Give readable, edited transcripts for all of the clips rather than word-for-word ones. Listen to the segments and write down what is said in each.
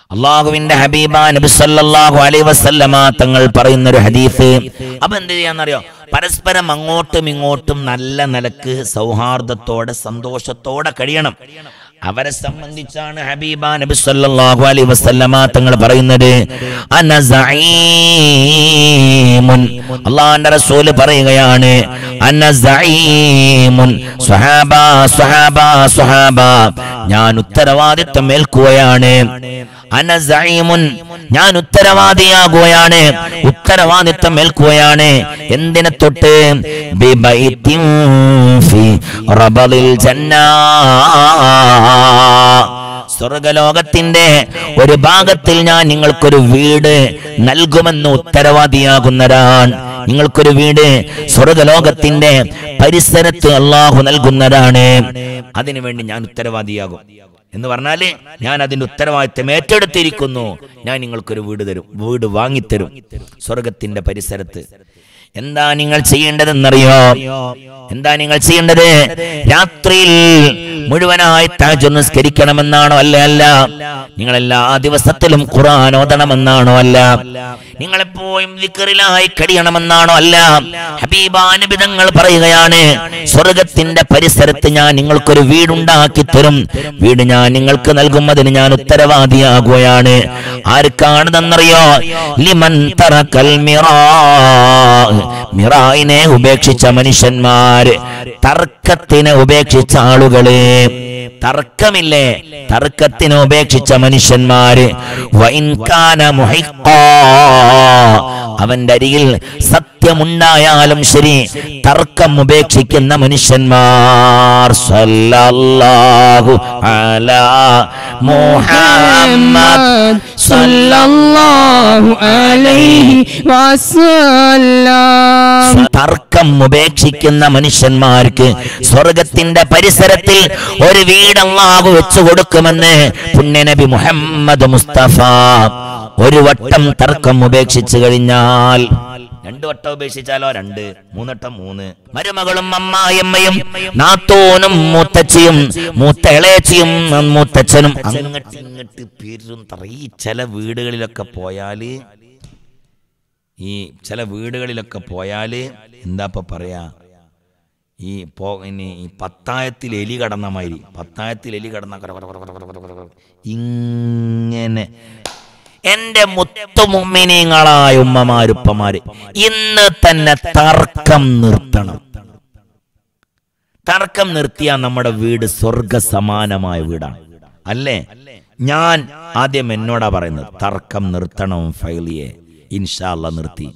അല്ലാഹുവിന്റെ ഹബീബ നബി സല്ലല്ലാഹു അലൈഹി വസല്ലമ തങ്ങൾ പറയുന്ന ഒരു ഹദീസ്. അപ്പൊ എന്ത് ചെയ്യാന്നറിയോ? പരസ്പരം അങ്ങോട്ടും ഇങ്ങോട്ടും നല്ല നിലക്ക് സൗഹാർദ്ദത്തോടെ സന്തോഷത്തോടെ കഴിയണം. അവരെ സംബന്ധിച്ചാണ് ഹബീബ നബി സല്ലല്ലാഹു അലൈഹി വസല്ലമ തങ്ങൾ പറയുന്നത്, അന സഈമുൻ. അല്ലാഹുവിന്റെ റസൂൽ പറയുകയാണ്, അന സഈമുൻ. സ്വഹാബ സ്വഹാബ സ്വഹാബ, ഞാൻ ഉത്തരവാദിത്തം ഏൽക്കുകയാണ്. അന സഈമുൻ, ഞാൻ ഉത്തരവാദിയാകുകയാണ്, ഉത്തരവാദിത്തം ഏൽക്കുകയാണ്. എന്തിനെ തൊട്ട്? ബിബൈത്തിൻ ഫീ റബദിൽ ജന്നാ, സ്വർഗലോകത്തിന്റെ ഒരു ഭാഗത്തിൽ ഞാൻ നിങ്ങൾക്കൊരു വീട് നൽകുമെന്ന് ഉത്തരവാദിയാകുന്നതാണ്. നിങ്ങൾക്കൊരു വീട് സ്വർഗലോകത്തിന്റെ പരിസരത്ത് അല്ലാഹു നൽകുന്നതാണ്. അതിനുവേണ്ടി ഞാൻ ഉത്തരവാദിയാകും എന്ന് പറഞ്ഞാല് ഞാൻ അതിന്റെ ഉത്തരവാദിത്തം ഏറ്റെടുത്തിരിക്കുന്നു. ഞാൻ നിങ്ങൾക്കൊരു വീട് തരും, വീട് വാങ്ങിത്തരും സ്വർഗത്തിന്റെ പരിസരത്ത്. എന്താ നിങ്ങൾ ചെയ്യേണ്ടതെന്നറിയോ? എന്താ നിങ്ങൾ ചെയ്യേണ്ടത്? രാത്രിയിൽ മുഴുവനായി തഹജ്ജുദ് നിസ്കരിക്കണമെന്നാണോ? അല്ല. നിങ്ങളെല്ലാ ദിവസത്തിലും ഖുർആൻ ഓതണമെന്നാണോ? അല്ല. നിങ്ങളെപ്പോഴും ദിക്റിലായി കഴിയണമെന്നാണോ? അല്ല. ഹബീബായ നബി തങ്ങൾ പറയുകയാണ്, സ്വർഗത്തിന്റെ പരിസരത്ത് ഞാൻ നിങ്ങൾക്കൊരു വീടുണ്ടാക്കി തരും. വീട് ഞാൻ നിങ്ങൾക്ക് നൽകുന്നതിന് ഞാൻ ഉത്തരവാദിയാകുകയാണ്. ആർക്കാണെന്നറിയോ? ലിമൻ തറക്കൽ മിറാ, മിറായിനെ ഉപേക്ഷിച്ച മനുഷ്യന്മാര്, തർക്കത്തിനെ ഉപേക്ഷിച്ച ആളുകള്, തർക്കമില്ലേ, തർക്കത്തിനെ ഉപേക്ഷിച്ച മനുഷ്യന്മാര്. വഇൻ കാന മുഹിഖാ, അവന്റെ അരികിൽ സത്യമുണ്ടായാലും ശരി തർക്കം ഉപേക്ഷിക്കുന്ന മനുഷ്യന്മാർ. സല്ലല്ലാഹു അലാ മുഹമ്മദ് സല്ലല്ലാഹു അലൈഹി വസല്ലം. തർക്കം ഉപേക്ഷിക്കുന്ന മനുഷ്യന്മാർക്ക് സ്വർഗത്തിന്റെ പരിസരത്തിൽ ഒരു വീട് അല്ലാഹു വെച്ചു കൊടുക്കുമെന്ന് പുണ്യനബി മുഹമ്മദ് മുസ്തഫ. ഒരു വട്ടം തർക്കം ഉപേക്ഷിച്ചു കഴിഞ്ഞാൽ, 2 വട്ടം ഉപേക്ഷിച്ചാലോ 2, 3 വട്ടം 3. മരുമകളും അമ്മായിയമ്മയും നാത്തോനും മൂത്തച്ചിയും മൂത്ത ഇളയച്ചിയും മൂത്തച്ഛനും അങ്ങോട്ട് ഇങ്ങോട്ട് പേരും തറയി. ചില വീടുകളിലൊക്കെ പോയാല് എന്താ പറയാ, ഈ പത്തായത്തിൽ എലി കടന്ന മാതിരി, പത്തായത്തിൽ എലി കടന്ന ഇങ്ങനെ. എന്റെ മുത്തുമുമ്മിനീങ്ങളായ ഉമ്മമാരുപ്പമാര്, ഇന്ന് തന്നെ തർക്കം നിർത്തണം. തർക്കം നിർത്തിയാൽ നമ്മുടെ വീട് സ്വർഗ സമാനമായ വീടാണ്, അല്ലേ? ഞാൻ ആദ്യം എന്നോടാ പറയുന്നത്, തർക്കം നിർത്തണം ഫൈലിയെ. ഇൻഷാ അല്ലാഹ് നിർത്തി.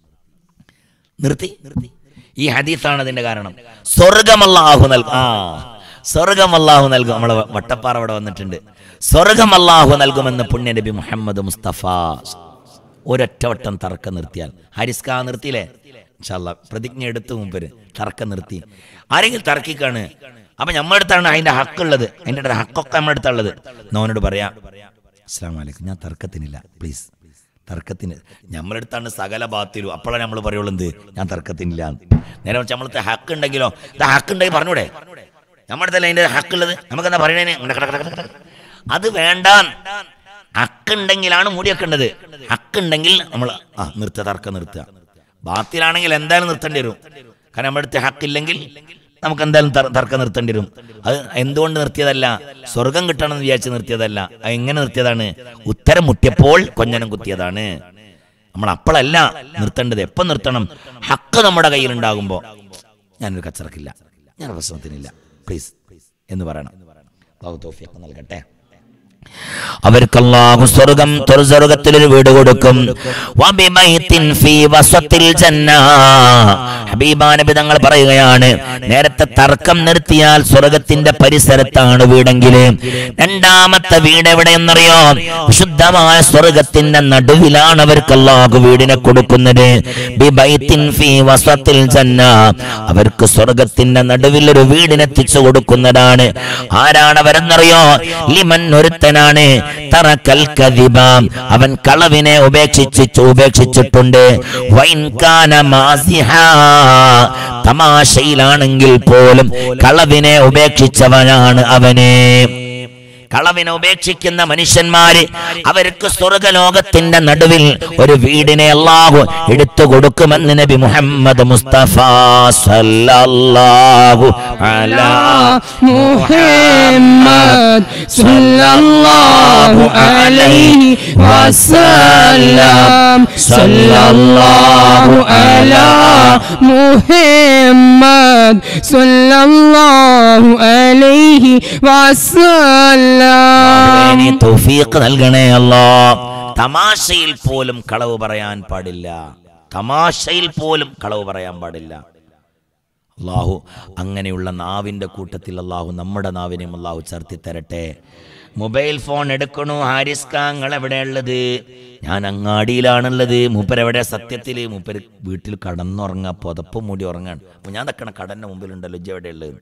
ഈ ഹദീസാണ് അതിന്റെ കാരണം. സ്വർഗം അല്ലാഹു നൽകും. സ്വർഗം അല്ലാഹു നൽകും. നമ്മളെ വട്ടപ്പാറ അവിടെ വന്നിട്ടുണ്ട്. സ്വർഗം അല്ലാഹു നൽകുമെന്ന് പുണ്യ നബി മുഹമ്മദ് മുസ്തഫ. ഒരൊറ്റ വട്ടം തർക്കം നിർത്തിയാൽ. ഹാരിസ്ക നിർത്തിയില്ലേ? ഇൻഷാ അല്ലാഹ് പ്രതിജ്ഞ എടുത്ത് മുമ്പര് തർക്കം നിർത്തി. ആരെങ്കിലും തർക്കിക്കാണ്, അപ്പൊ നമ്മളെടുത്താണ് അതിന്റെ ഹക്കുള്ളത്, അതിന്റെ ഹക്കൊക്കെ നമ്മളെടുത്തുള്ളത്. നോനോട് പറയാം, അസ്സലാമു അലൈക്കും, ഞാൻ തർക്കത്തിനില്ല, പ്ലീസ്. തർക്കത്തിന് നമ്മളെടുത്താണ് സകല ബാത്തിലും. അപ്പോഴാണ് നമ്മൾ പറയുള്ളൂ എന്ത്, ഞാൻ തർക്കത്തിനില്ല. നേരെ വെച്ചാൽ നമ്മളത്തെ ഹക്ക് ഉണ്ടെങ്കിലോ, ഹക്കുണ്ടെങ്കിൽ പറഞ്ഞൂടെ, നമ്മുടെ തന്നെ അതിന്റെ ഹക്കുള്ളത്, നമുക്കെന്താ പറയണേ? അത് വേണ്ട. ഹക്കുണ്ടെങ്കിലാണ് മൂടിവെക്കേണ്ടത്. ഹക്കുണ്ടെങ്കിൽ നമ്മൾ തർക്കം നിർത്തുക. ബാത്തിലാണെങ്കിൽ എന്തായാലും നിർത്തേണ്ടി വരും. കാരണം നമ്മുടെ അടുത്ത് ഹക്കില്ലെങ്കിൽ നമുക്ക് എന്തായാലും തർക്കം നിർത്തേണ്ടി വരും. അത് എന്തുകൊണ്ട് നിർത്തിയതല്ല, സ്വർഗം കിട്ടണമെന്ന് വിചാരിച്ച് നിർത്തിയതല്ല. അത് എങ്ങനെ നിർത്തിയതാണ്? ഉത്തരം മുട്ടിയപ്പോൾ കൊഞ്ഞനം കുത്തിയതാണ്. നമ്മൾ അപ്പോഴല്ല നിർത്തേണ്ടത്. എപ്പം നിർത്തണം? ഹക്ക് നമ്മുടെ കയ്യിലുണ്ടാകുമ്പോൾ, ഞാനൊരു കച്ചറക്കില്ല, ഞാൻ പ്രശ്നത്തിനില്ല, പ്ലീസ് എന്ന് പറയണം. അല്ലാഹു തൗഫീഖ് നൽകട്ടെ. അവർക്ക് അല്ലാഹു സ്വർഗത്തിൽ ഒരു വീട് കൊടുക്കും. വബിബൈത്തിൻ ഫീ വസത്തിൽ ജന്ന. ഹബീബാ നബി തങ്ങൾ പറയുകയാണ്, നേരത്തെ തർക്കം നിർത്തിയാൽ സ്വർഗത്തിന്റെ പരിസരത്താണ് വീടെങ്കിൽ, രണ്ടാമത്തെ വീട് എവിടെയെന്നറിയോ? വിശുദ്ധമായ സ്വർഗത്തിന്റെ നടുവിലാണ് അവർക്ക് അല്ലാഹു വീടിനെ കൊടുക്കുന്നത്. ബിബൈത്തിൻ ഫീ വസത്തിൽ ജന്ന. അവർക്ക് സ്വർഗത്തിന്റെ നടുവിൽ ഒരു വീടിനെത്തിച്ചു കൊടുക്കുന്നതാണ്. ആരാണ് അവരെന്നറിയോ? ലിമൻ, ഒരുത്തനാണ്. തറക്കൽ കദിബ, അവൻ കളവിനെ ഉപേക്ഷിച്ചിട്ടുണ്ട്. വൈൻ കാന മാസിഹാ, തമാശയിലാണെങ്കിൽ പോലും കളവിനെ ഉപേക്ഷിച്ചവനാണ് അവനെ. കളവിനെ ഉപേക്ഷിക്കുന്ന മനുഷ്യന്മാര് അവർക്ക് സ്വർഗലോകത്തിന്റെ നടുവിൽ ഒരു വീടിനെ അല്ലാഹു എടുത്തു കൊടുക്കുമെന്ന് നബി മുഹമ്മദ് മുസ്തഫ സല്ലല്ലാഹു അലാ മുഹമ്മദ് സല്ലല്ലാഹു അലൈഹി വസല്ലം സല്ലല്ലാഹു അലാ മുഹമ്മദ് സല്ലല്ലാഹു അലൈഹി വസല്ലം. നീ തൗഫീഖ് നൽകണേ അല്ലാഹ്. തമാശയിൽ പോലും കളവ് പറയാൻ പാടില്ല. തമാശയിൽ പോലും കളവ് പറയാൻ പാടില്ല. അല്ലാഹു അങ്ങനെയുള്ള നാവിന്റെ കൂട്ടത്തിൽ അല്ലാഹു നമ്മുടെ നാവിനെയും അല്ലാഹു ചേർത്തി തരട്ടെ. മൊബൈൽ ഫോൺ എടുക്കണു, ഹാരിസ് ഖാങ്ങൾ എവിടെയുള്ളത്? ഞാൻ അങ്ങാടിയിലാണുള്ളത്. മൂപ്പരെവിടെ? സത്യത്തിൽ മൂപ്പര് വീട്ടിൽ കടന്നുറങ്ങാ, പുതപ്പ് മൂടി ഉറങ്ങാൻ. അപ്പൊ ഞാൻ തക്കണ കടന്റെ മുമ്പിലുണ്ടല്ലോ, ഇജ്ജ് എവിടെയുള്ളത്?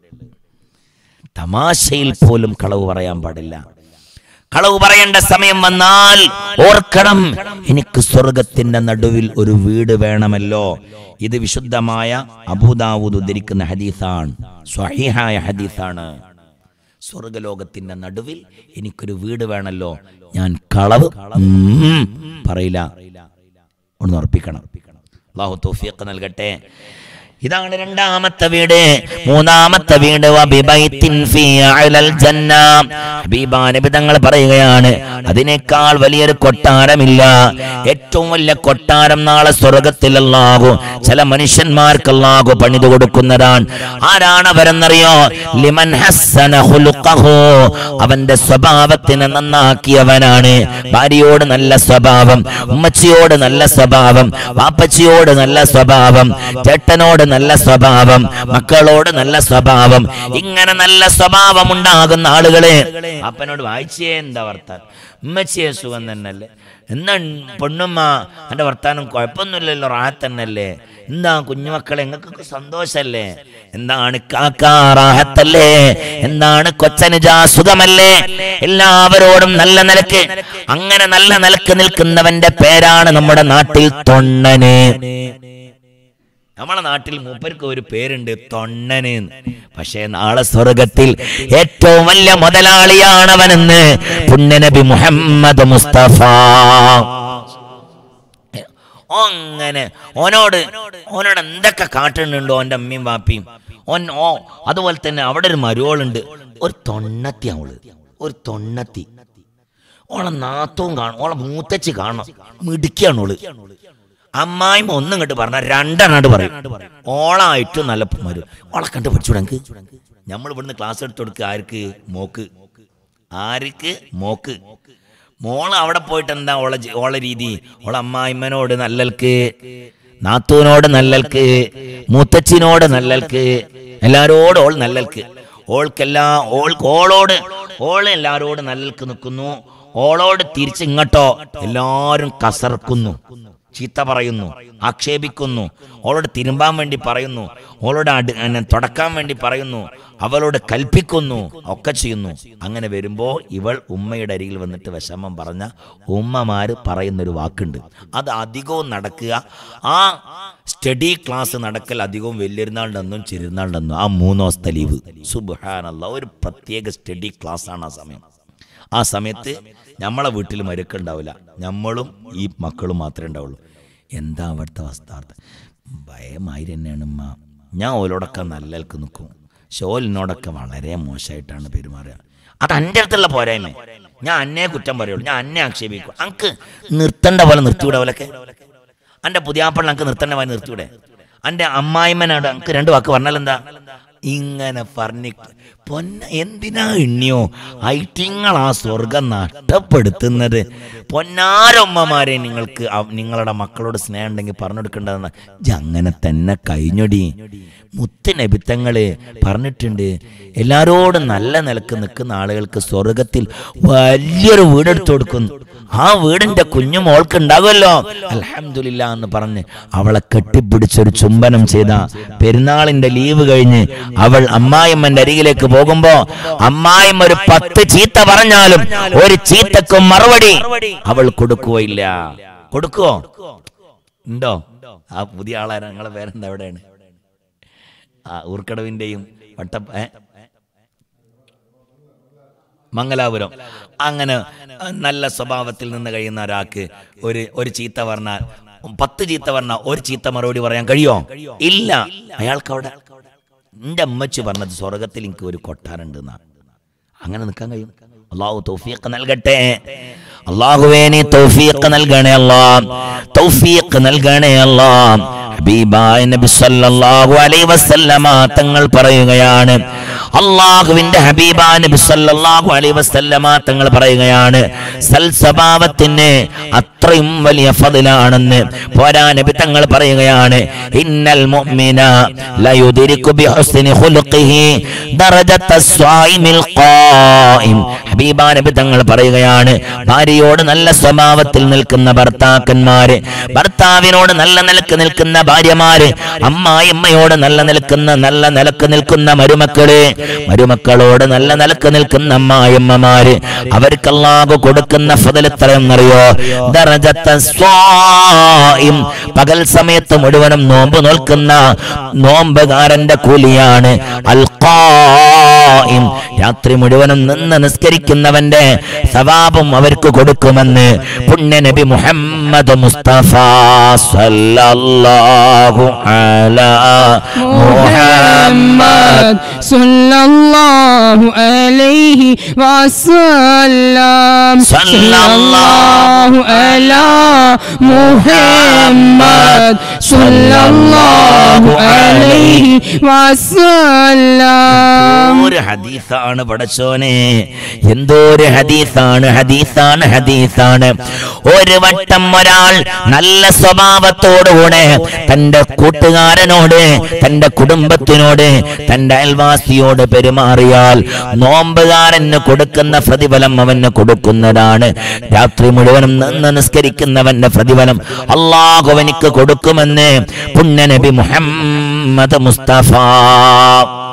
തമാശയിൽ പോലും കളവ് പറയാൻ പാടില്ല. കളവ് പറയേണ്ട സമയം വന്നാൽ ഓർക്കണം, എനിക്ക് സ്വർഗത്തിന്റെ നടുവിൽ ഒരു വീട് വേണമല്ലോ. ഇത് വിശുദ്ധമായ അബൂദാവൂദ് ഉദ്ധരിക്കുന്ന ഹദീസാണ്, സ്വഹീഹായ ഹദീസാണ്. സ്വർഗലോകത്തിന്റെ നടുവിൽ എനിക്കൊരു വീട് വേണമല്ലോ. ഞാൻ കളവ് പറയില്ല. ഒന്ന് ഉറപ്പിക്കണം. അല്ലാഹു തൗഫീഖ് നൽകട്ടെ. ഇതാണ് രണ്ടാമത്തെ വീട്. മൂന്നാമത്തെ വീട് വബിബൈത്തിൻ ഫീ അലൽ ജന്ന. ഹബീബ നബി തങ്ങൾ പറയുകയാണ്, അതിനേക്കാൾ വലിയൊരു കൊട്ടാരമില്ല. ഏറ്റവും വലിയ കൊട്ടാരം നാളെ സ്വർഗത്തിൽ അല്ലാഹു ചില മനുഷ്യന്മാർക്ക് അല്ലാഹു പണിതു കൊടുക്കുന്നതാണ്. ആരാണ് അവരെന്നറിയോ? ലിമൻ ഹസ്സന ഖുലുഖഹു. അവന്റെ സ്വഭാവത്തിനെ നന്നാക്കിയവനാണ്. ഭാര്യയോട് നല്ല സ്വഭാവം, ഉമ്മച്ചിയോട് നല്ല സ്വഭാവം, വാപ്പച്ചിയോട് നല്ല സ്വഭാവം, ചേട്ടനോട് നല്ല സ്വഭാവം, മക്കളോട് നല്ല സ്വഭാവം. ഇങ്ങനെ നല്ല സ്വഭാവം ഉണ്ടാകുന്ന ആളുകളെ അപ്പനോട് വായിച്ചേ എന്താ വർത്താനം, ഉമ്മച്ചിയെ സുഖം തന്നെയല്ലേ, എന്നാ പൊണ്ണുമ്മ എൻ്റെ വർത്താനം കുഴപ്പമൊന്നുമില്ലല്ലോ, റാഹത്ത് തന്നെയല്ലേ, എന്താ കുഞ്ഞുമക്കളെ എങ്ങൾക്കൊക്കെ സന്തോഷല്ലേ, എന്താണ് കാക്കാ റാഹത്തല്ലേ, എന്താണ് കൊച്ചനുജാ സുഖമല്ലേ, എല്ലാവരോടും നല്ല നിലക്ക്. അങ്ങനെ നല്ല നിലക്ക് നിൽക്കുന്നവന്റെ പേരാണ് നമ്മുടെ നാട്ടിൽ തൊണ്ണന്. നമ്മളെ നാട്ടിൽ മൂപ്പർക്ക് ഒരു പേരുണ്ട്, തൊണ്ണന്. പക്ഷേ നാളെ സ്വർഗത്തിൽ ഏറ്റവും വലിയ മുതലാളിയാണവനെന്ന് പുണ്യനബി മുഹമ്മദ് മുസ്തഫ. അങ്ങനെ ഓനോട് എന്തൊക്കെ കാട്ടുന്നുണ്ടോ ഓൻ്റെ അമ്മയും വാപ്പിയും. അതുപോലെ തന്നെ അവിടെ ഒരു മരുവോളുണ്ട്, ഒരു തൊണ്ണത്തി. അവള് ഒരു തൊണ്ണത്തി. ഓളെ നാത്തവും കാണും, ഓളെ മൂത്തച്ചി കാണണം, മിടിക്കാണോള്. അമ്മായിമ്മ ഒന്നും കണ്ട് പറഞ്ഞാൽ രണ്ടെണ്ണാണ്ട് പറയും. ഓളായിട്ട് നല്ല മരു. ഓളെ കണ്ട് പഠിച്ചുവിടക്ക്. നമ്മൾ ഇവിടുന്ന് ക്ലാസ് എടുത്തു കൊടുക്കുക. ആർക്ക്? മോക്ക്. മോള് അവിടെ പോയിട്ട് എന്താ ഓളെ രീതി? ഓളെ അമ്മായിമ്മനോട് നല്ലൽക്ക്, നാത്തൂനോട് നല്ലൽക്ക്, മൂത്തച്ചിനോട് നല്ലൽക്ക്, എല്ലാരോടും ഓൾ നല്ലൽക്ക്. ഓള് എല്ലാരോടും നല്ലൽക്ക് നിൽക്കുന്നു. ഓളോട് തിരിച്ചിങ്ങോട്ടോ എല്ലാരും കസർക്കുന്നു, ചീത്ത പറയുന്നു, ആക്ഷേപിക്കുന്നു, അവളോട് തിരുമ്പാൻ വേണ്ടി പറയുന്നു, അവളോട് തുടക്കാൻ വേണ്ടി പറയുന്നു, അവളോട് കൽപ്പിക്കുന്നു, ഒക്കെ ചെയ്യുന്നു. അങ്ങനെ വരുമ്പോൾ ഇവൾ ഉമ്മയുടെ അരികിൽ വന്നിട്ട് വിഷമം പറഞ്ഞ ഉമ്മമാര് പറയുന്നൊരു വാക്കുണ്ട്. അത് അധികവും നടക്കുക, ആ സ്റ്റഡി ക്ലാസ് നടക്കൽ അധികവും വലിയൊരുന്നാളുണ്ടെന്നും ചെറുന്നാളുണ്ടെന്നും ആ 3 ദിവസത്തെ ലീവ്. സുബ്ഹാനല്ലാഹ്, ഒരു പ്രത്യേക സ്റ്റഡി ക്ലാസ് ആണ് ആ സമയം. ആ സമയത്ത് നമ്മളെ വീട്ടിൽ മരുക്കുണ്ടാവില്ല, നമ്മളും ഈ മക്കളും മാത്രമേ ഉണ്ടാവുള്ളൂ. എന്താ അവിടുത്തെ അവസ്ഥ? ഭയമായി തന്നെയാണ് ഉമ്മ. ഞാൻ ഓലോടൊക്കെ നല്ലൽക്ക് നിൽക്കും, പക്ഷെ ഓലിനോടൊക്കെ വളരെ മോശമായിട്ടാണ് പെരുമാറുക. അത് എൻ്റെ അടുത്തുള്ള പോരായ്മ. ഞാൻ അന്നേ കുറ്റം പറയുള്ളൂ, ഞാൻ അന്നെ ആക്ഷേപിക്കും. അനക്ക് നിർത്തേണ്ട പോലെ നിർത്തിവിടെ. പോലൊക്കെ എൻ്റെ പുതിയാപ്പള്ള അനക്ക് നിർത്തേണ്ട പോലെ നിർത്തിവിടെ. എൻ്റെ അമ്മായിമ്മനോട് അനക്ക് 2 വാക്ക് പറഞ്ഞാലെന്താ? ഇങ്ങനെ പറഞ്ഞ് എന്തിനാ ഇണ്ണിയോ ഐറ്റിങ്ങളാ സ്വർഗം നഷ്ടപ്പെടുത്തുന്നത്? പൊന്നാരമ്മമാരെ, നിങ്ങൾക്ക് നിങ്ങളുടെ മക്കളോട് സ്നേഹം ഉണ്ടെങ്കിൽ പറഞ്ഞു കൊടുക്കേണ്ടതെന്ന് അങ്ങനെ തന്നെ കഴിഞ്ഞൊടി. മുത്തുനബിത്തങ്ങള് പറഞ്ഞിട്ടുണ്ട്, എല്ലാരോടും നല്ല നിലക്ക് നിൽക്കുന്ന ആളുകൾക്ക് സ്വർഗത്തിൽ വലിയൊരു വീടെടുത്തു കൊടുക്കുന്നു. ആ വീടിന്റെ കുഞ്ഞു മോൾക്ക് ഉണ്ടാകുമല്ലോ, അൽഹംദുലില്ലാ എന്ന് പറഞ്ഞ് അവളെ കെട്ടിപ്പിടിച്ചൊരു ചുംബനം ചെയ്ത പെരുന്നാളിന്റെ ലീവ് കഴിഞ്ഞ് അവൾ അമ്മായിമ്മന്റെ അരികിലേക്ക് പോകുമ്പോ അമ്മായിമ്മ ഒരു 10 ചീത്ത പറഞ്ഞാലും ഒരു ചീത്തക്കും മറുപടി അവൾ കൊടുക്കുകയില്ല. കൊടുക്കുവോ? ഉണ്ടോ? ആ പുതിയ ആളാണ്. നിങ്ങളെ പേരെന്താ? എവിടെയാണ്? ഊർക്കടവിന്റെയും മംഗലാപുരം. അങ്ങനെ നല്ല സ്വഭാവത്തിൽ നിന്ന് കഴിയുന്ന ഒരാൾക്ക് ഒരു ചീത്ത പറഞ്ഞാൽ 10 ചീത്ത പറഞ്ഞാൽ ഒരു ചീത്ത മറുപടി പറയാൻ കഴിയോ? ഇല്ല. അയാൾക്ക് അവിടെ എന്റെ അമ്മച്ചി പറഞ്ഞത് സ്വർഗത്തിൽ എനിക്ക് ഒരു കൊട്ടാരുണ്ട് എന്നാണ്. അങ്ങനെ നിൽക്കാൻ കഴിയും? അല്ലാഹു തൗഫീഖ് നൽകട്ടെ. അല്ലാഹുവേ നീ തൗഫീഖ് നൽകണേ അല്ലാഹ്, തൗഫീഖ് നൽകണേ അല്ലാഹ്. ഹബീബായ നബി സല്ലല്ലാഹു അലൈഹി വസല്ലമ തങ്ങൾ പറയുകയാണ്, അല്ലാഹുവിന്റെ ഹബീബായ നബി സല്ലല്ലാഹു അലൈഹി വസല്ലമ തങ്ങൾ പറയുകയാണ്, സൽസ്വഭാവത്തിന് അത്രയും വലിയ ഫദ്ലാണെന്ന്. പോരാ, നബി തങ്ങൾ പറയുകയാണ്, ഇന്നൽ മുഅ്മിന ലയുദ്രികു ബിഹുസ്നി ഖുലുഖിഹി ദറജത്തസ് സ്വായിമിൽ ഖായിം. ഹബീബായ നബി തങ്ങൾ പറയുകയാണ്, ഭാര്യയോട് നല്ല സ്വഭാവത്തിൽ നിൽക്കുന്ന ഭർത്താക്കന്മാര്, ഭർത്താവിനോട് നല്ല നിലക്ക് നിൽക്കുന്ന ഭാര്യമാര്, അമ്മായിയമ്മയോട് നല്ല നിലക്ക് നിൽക്കുന്ന മരുമക്കള്, മരുമക്കളോട് നല്ല നിലക്ക് നിൽക്കുന്ന അമ്മായിയമ്മമാര്, അവർക്ക് അല്ലാഹു കൊടുക്കുന്ന ഫദ്ൽ എത്രയെന്നറിയോ? ദറജത്തസ് സ്വായിം. പകൽ സമയത്ത് മുഴുവനും നോമ്പ് നോൽക്കുന്ന നോമ്പുകാരന്റെ കൂലിയാണ് അൽ ഖായിം. രാത്രി മുഴുവനും നിന്ന് നിസ്കരിക്കുന്നവന്റെ സവാബും അവർക്ക് കൊടുക്കുമെന്ന് പുണ്യ നബി മുഹമ്മദ് മുസ്തഫ സല്ലല്ലാഹു അലാ മുഹമ്മദ് സല്ലല്ലാഹു അലൈഹി വസല്ലം. സല്ലല്ലാഹു അലാ മുഹമ്മദ് സല്ലല്ലാഹു അലൈഹി വസല്ലം. ഒരു ഹദീസാണ് പടച്ചോനെ, എന്തോരു ഹദീസാണ്. ഒരു വട്ടം ഒരാൾ നല്ല സ്വഭാവത്തോടുകൂടെ തന്റെ കൂട്ടുകാരനോട്, തന്റെ കുടുംബത്തിനോട്, തന്റെ അയൽവാസിയോട് പെരുമാറിയാൽ നോമ്പുകാരന് കൊടുക്കുന്ന പ്രതിഫലം അവന് കൊടുക്കുന്നതാണ്. രാത്രി മുഴുവനും നിന്ന് നിസ്കരിക്കുന്നവന്റെ പ്രതിഫലം അല്ലാഹു അവനിക്ക് കൊടുക്കുമെന്ന് പുണ്യ നബി മുഹമ്മദ് മുസ്തഫ